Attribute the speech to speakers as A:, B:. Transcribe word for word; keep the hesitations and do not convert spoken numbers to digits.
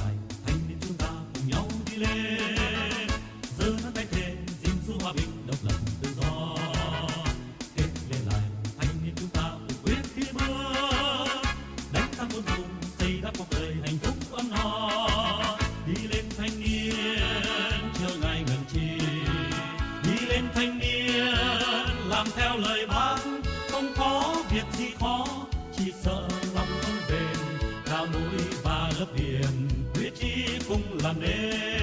A: lại thanh niên chúng ta cùng nhau đi lên, giơ nắm tay thề gìn giữ hòa bình độc lập tự do. Kết lên lại thanh niên chúng ta cùng quyết đi bước, đánh tan buồn thù xây đắp cuộc đời hạnh phúc ấm no. Đi lên thanh niên chờ ngày ngần chi, đi lên thanh niên làm theo lời bác. Không có việc gì khó, chỉ sợ lòng không bền, cao núi và lấp biển quyết chí cùng làm nên.